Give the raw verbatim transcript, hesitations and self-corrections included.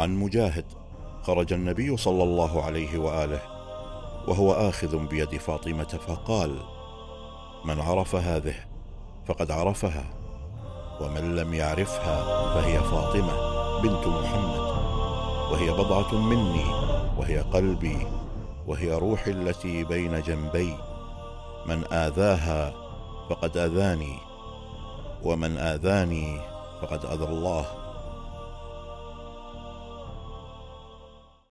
عن مجاهد: خرج النبي صلى الله عليه وآله وهو آخذ بيد فاطمة فقال: من عرف هذه فقد عرفها، ومن لم يعرفها فهي فاطمة بنت محمد، وهي بضعة مني، وهي قلبي، وهي روحي التي بين جنبي. من آذاها فقد آذاني، ومن آذاني فقد آذى الله.